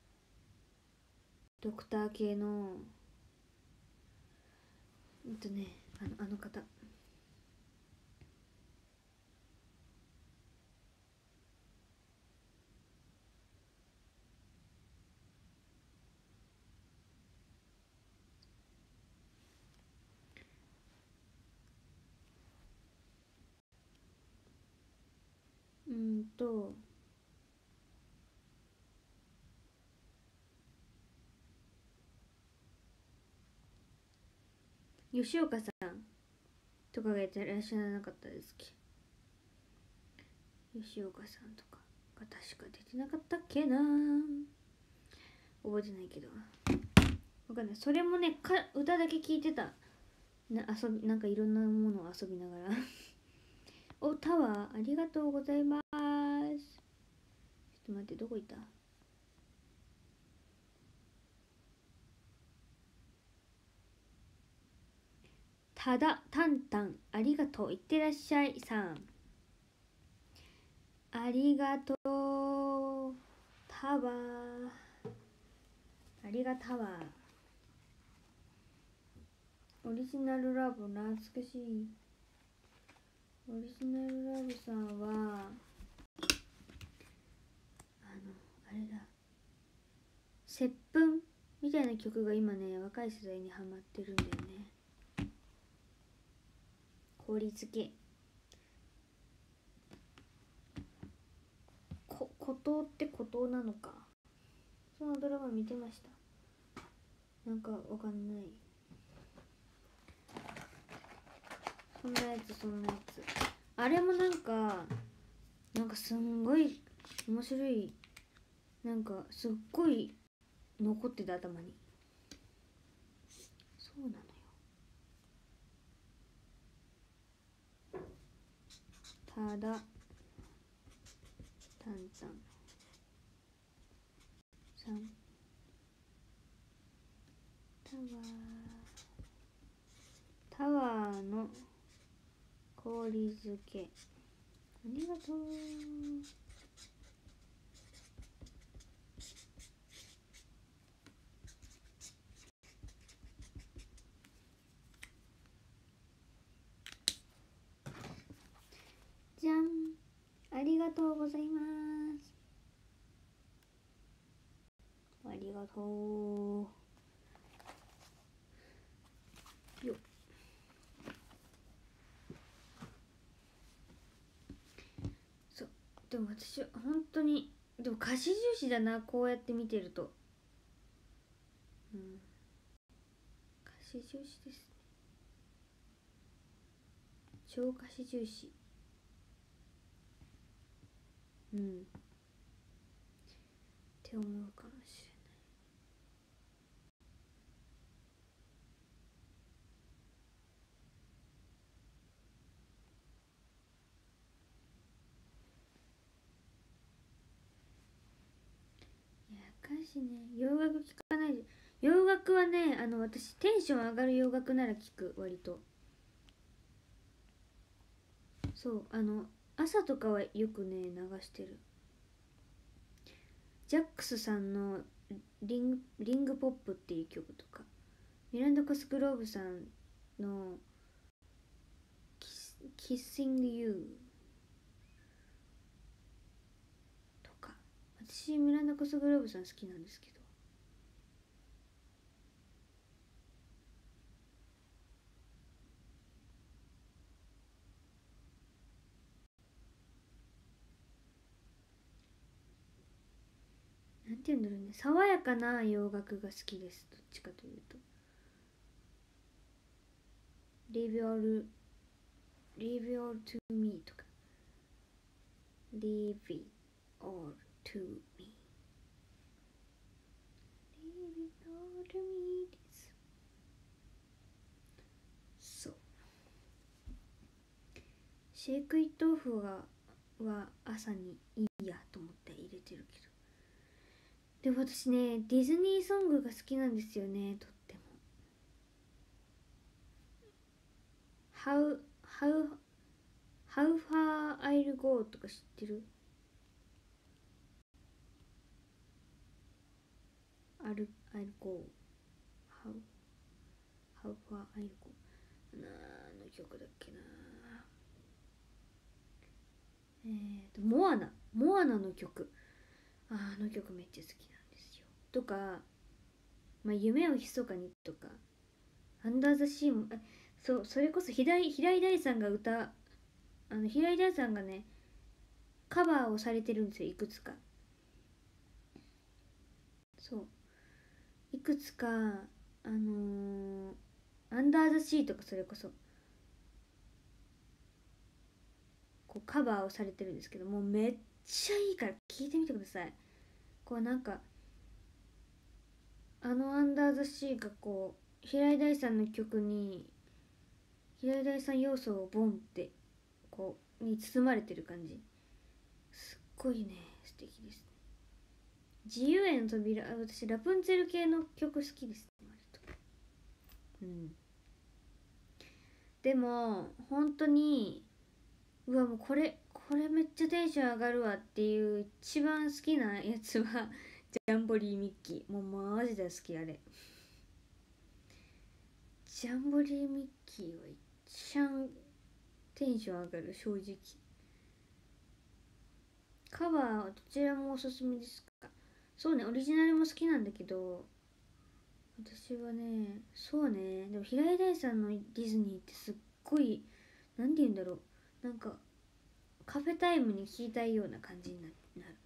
ドクター系の、あの方。うんと吉岡さんとかがやってらっしゃらなかったですっけ？吉岡さんとかが確か出てなかったっけな、覚えてないけど、わかんない。それもね歌だけ聞いてた。なんかいろんなものを遊びながらお、タワーありがとうございます。ちょっと待って、どこ行った？ただたんたんありがとう、いってらっしゃいさん、ありがとう。タワーありがタワー。オリジナルラブ懐かしい。オリジナルラブさんはあれだ、接吻みたいな曲が今ね若い世代にハマってるんだよね。氷漬け、孤島って孤島なのか。そのドラマ見てました。なんかわかんない。そんなやつ。あれもなんかすんごい面白い。なんかすっごい残ってた、頭に。そうなのよ。ただタンタンさんタワーの氷漬けありがとう。じゃん、ありがとうございます。ありがとうよ。そうでも私は本当にでも歌詞重視だな、こうやって見てると。歌詞重視ですね。超歌詞重視。って思うかもしれない。いや歌詞ね、洋楽聞かないで。洋楽はね、私テンション上がる洋楽なら聞く、割と。そう朝とかはよくね流してる。ジャックスさんのリングポップっていう曲とか、ミランダ・コスグローブさんのキッシング・ユーとか、私ミランダ・コスグローブさん好きなんですけど、なんて言うんだろうね、爽やかな洋楽が好きです。どっちかというと Leave it all to me とか Leave it all to me Leave it all to me です。そう、シェイクイットオフは朝にいいやと思って入れてるけど、でも私ねディズニーソングが好きなんですよね、とっても。 How far I'll go とか知ってる？I'll go How far I'll go 何の曲だっけな。モアナの曲、あの曲めっちゃ好きなんですよ。とか、夢を密かにとか、アンダーザシーも、それこそ平井大さんが平井大さんがねカバーをされてるんですよ、いくつか。そういくつかアンダーザシーとか、それこそこうカバーをされてるんですけど、もうめっちゃいいから聞いてみてください。こうなんかアンダーザシーがこう平井大さんの曲に平井大さん要素をボンってこうに包まれてる感じ、すっごいね素敵ですね。自由への扉、私ラプンツェル系の曲好きですね、割と。でも本当にもうこれめっちゃテンション上がるわっていう一番好きなやつはジャンボリーミッキー。もうマジで好き、あれ。ジャンボリーミッキーは一番テンション上がる、正直。カバーはどちらもおすすめですか？そうね、オリジナルも好きなんだけど、私はね、そうね、でも平井大さんのディズニーってすっごい、なんて言うんだろう、なんかカフェタイムに聴いたいような感じになる。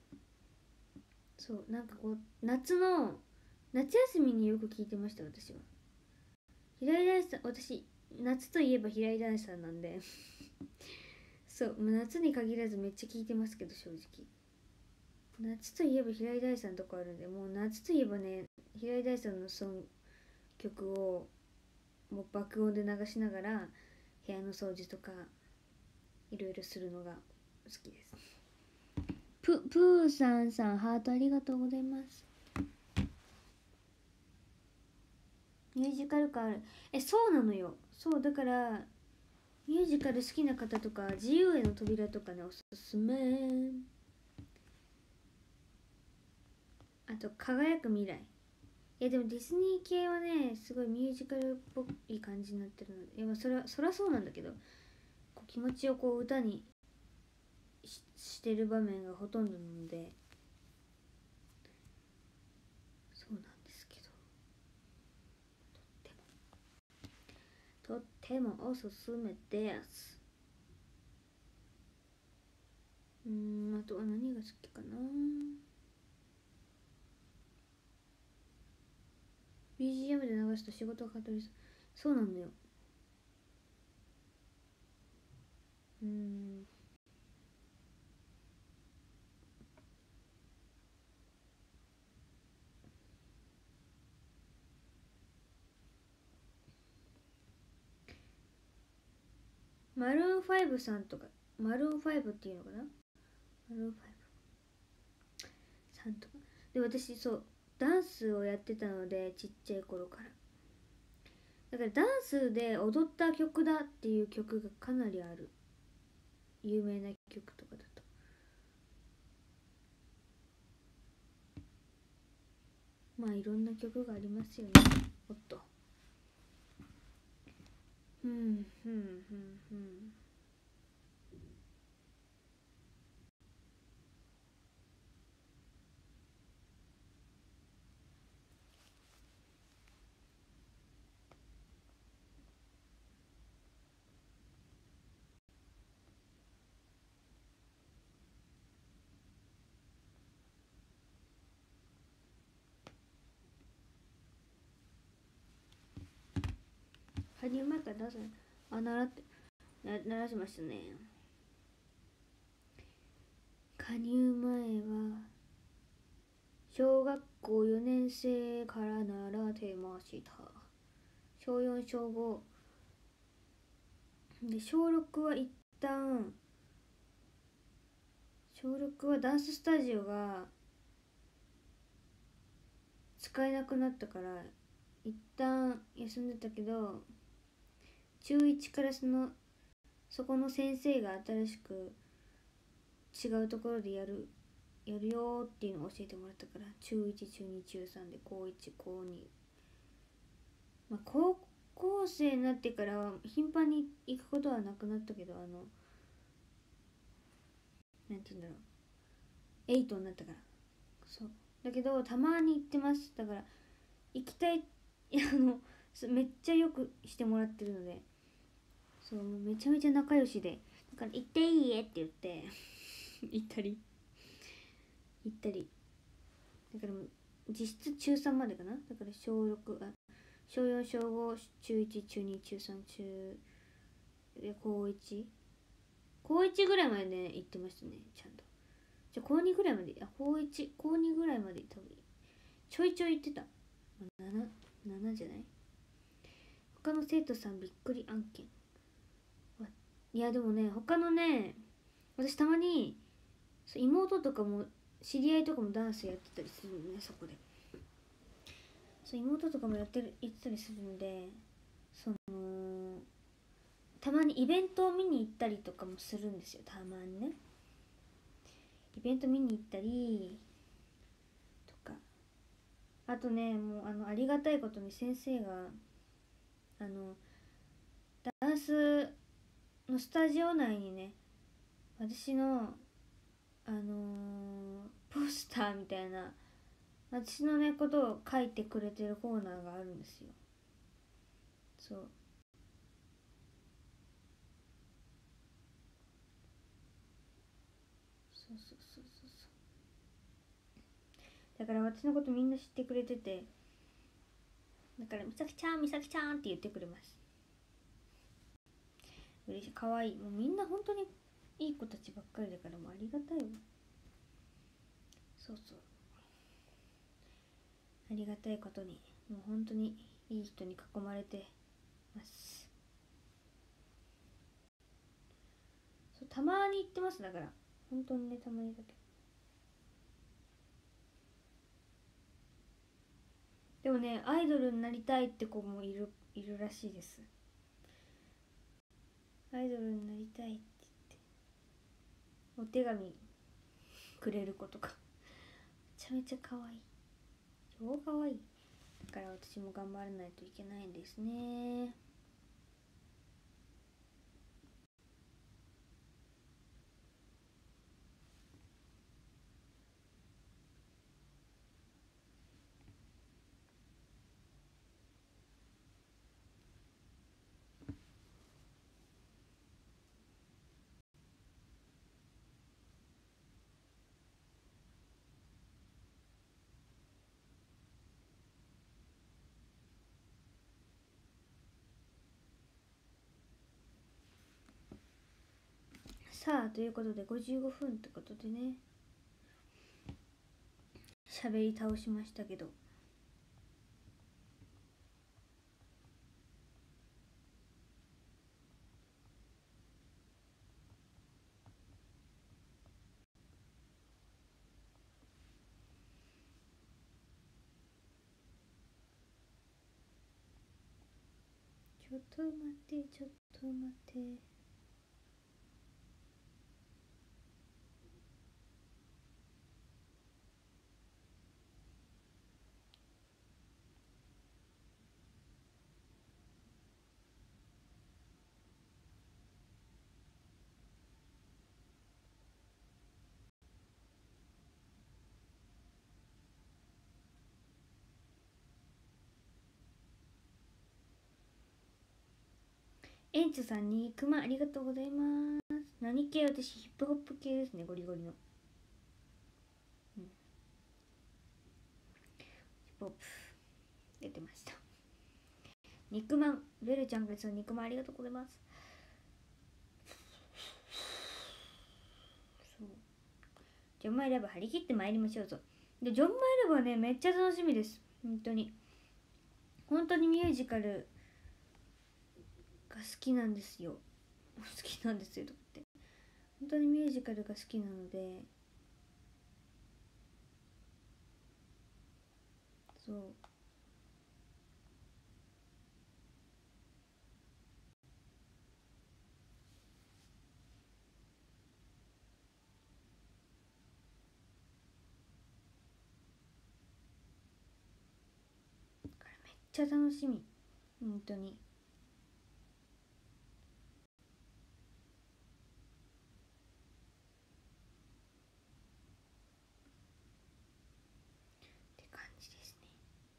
そうなんかこう夏休みによく聴いてました、私は。平井大さん、私夏といえば平井大さんなんでそう夏に限らずめっちゃ聴いてますけど、正直夏といえば平井大さんとかあるんで、もう夏といえばね平井大さんの曲をもう爆音で流しながら部屋の掃除とかいろいろするのが好きです。 プーさんさんハートありがとうございます。ミュージカル感ある。そうなのよ。そうだからミュージカル好きな方とか自由への扉とかね、おすすめ。あと輝く未来。でもディズニー系はねすごいミュージカルっぽい感じになってるので、いやそらそうなんだけど、こう気持ちをこう歌にしてる場面がほとんどなので、そうなんですけど、とってもおすすめです。あとは何が好きかな。 BGM で流すと仕事がかどりそう。そうなんだよ。マルーン5さんとか、マルーン5っていうのかな、マルーン5さんとかで、私そうダンスをやってたので、ちっちゃい頃から。だからダンスで踊った曲だっていう曲がかなりある。有名な曲とかだと、まあいろんな曲がありますよね。おっと、ふんふんふんふん。加入前から出す。鳴らしましたね。加入前は小学校4年生から習ってました。小4小5で、小6は一旦、小6はダンススタジオが使えなくなったから一旦休んでたけど、中1からそこの先生が新しく違うところでやるよっていうのを教えてもらったから、中1中2中3で高1高2、まあ高校生になってからは頻繁に行くことはなくなったけど、なんて言うんだろう、8になったから。そうだけどたまに行ってます。だから行きたいめっちゃよくしてもらってるので、そうめちゃめちゃ仲良しで、だから行っていいえって言って行ったり、だから実質中3までかな。だから小6、小4小5中1中2中3中で高1、高1ぐらいまでね行ってましたね、ちゃんと。じゃあ高2ぐらいまで、高1高2ぐらいまで多分ちょいちょい行ってた。7じゃない。他の生徒さんびっくり案件。いやでもね、他のね、私たまに妹とかも知り合いとかもダンスやってたりするのね、そこで。そう妹とかもやってたりするので、たまにイベントを見に行ったりとかもするんですよ。たまにねイベント見に行ったりとか。あとね、もうありがたいことに先生がダンスのスタジオ内にね、私のポスターみたいな、私のねことを書いてくれてるコーナーがあるんですよ。そうそうそうそうそうそう。だから私のことみんな知ってくれてて、だからみさきちゃんみさきちゃんって言ってくれます。嬉しい。かわいい。もうみんな本当にいい子たちばっかりだから、もうありがたいわ。そうそう、ありがたいことにもう本当にいい人に囲まれてます。そうたまに行ってます。だから本当にね、たまにだけど。 もね、アイドルになりたいって子もいるらしいです。アイドルになりたいって言ってお手紙くれる子とかめちゃめちゃ可愛い、超可愛い。だから私も頑張らないといけないんですね。さあ、ということで55分ってことでね、喋り倒しましたけど、ちょっと待ってちょっと待って。園長さんにクマありがとうございます。何系？私ヒップホップ系ですね、ゴリゴリの、ヒップホップ出てました。肉まん、ベルちゃんがその肉まんありがとうございます。そう、ジョンマイラブ張り切ってまいりましょうぞ。でジョンマイラブはね、めっちゃ楽しみです。本当にミュージカルが好きなんですよ。好きなんですよとかって、本当にミュージカルが好きなので、そう、だからめっちゃ楽しみ、本当に。って感じですね。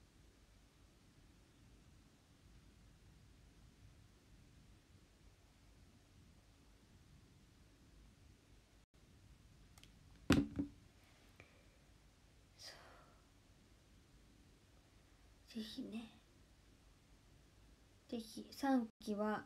ぜひね、ぜひ3期は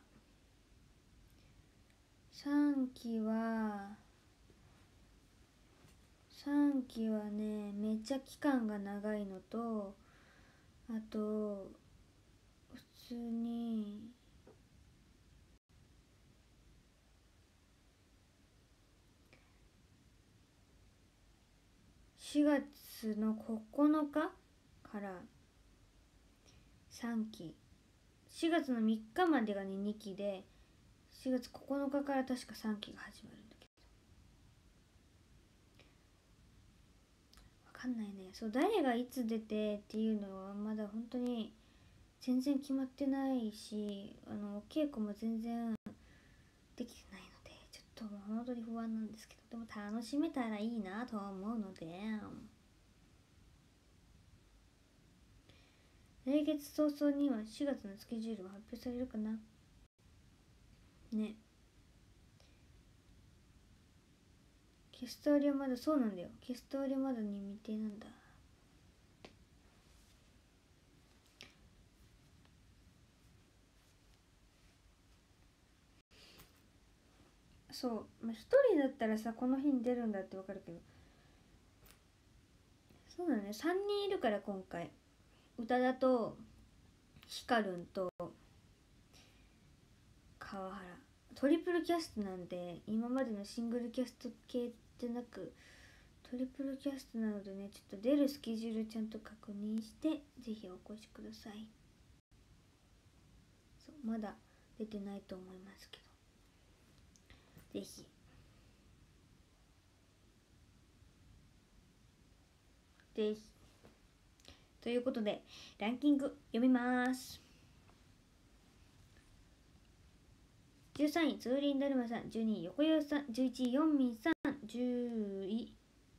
ね、めっちゃ期間が長いのと、あと普通に4月の9日から3期、4月の3日までがね2期で、4月9日から確か3期が始まるんだけど、分かんないね。そう、誰がいつ出てっていうのはまだ本当に全然決まってないし、お稽古も全然できてないので、ちょっと本当に不安なんですけど、でも楽しめたらいいなとは思うので、来月早々には4月のスケジュールが発表されるかなね。キャスト割はまだ、そうなんだよ、キャスト割はまだに未定なんだ。そう、まあ、1人だったらさこの日に出るんだってわかるけど、そうだね、3人いるから今回、宇多田とヒカルンと川原、トリプルキャストなんで、今までのシングルキャスト系じゃなくトトリプルキャストなのでね、ちょっと出るスケジュールちゃんと確認して、ぜひお越しください。そう、まだ出てないと思いますけど、ぜひ。ぜひ。ということで、ランキング読みます。13位、ツーリンだるまさん。12位、横山さん。11位、ヨンミンさん。10位、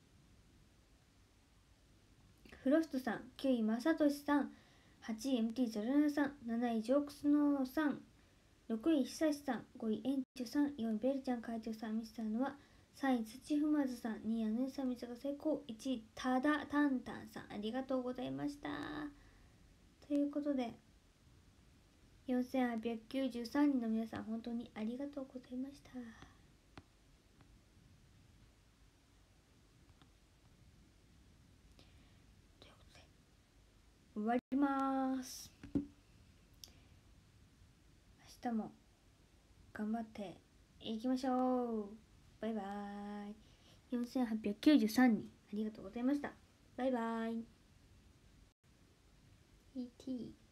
フロストさん。9位、まさとしさん。8位、MT07 さん。7位、ジョークスノーさん。6位、ひさしさん。5位、エンチュさん。4位、ベルちゃん会長さん。ミスターのは。3位、土踏まずさん。2位、アヌさん、みさが成功。1位、ただたんたんさん。ありがとうございました。ということで、4893人の皆さん、本当にありがとうございました。ということで、終わります。明日も頑張っていきましょう。バイバイ。4893人、ありがとうございました。バイバイ。ET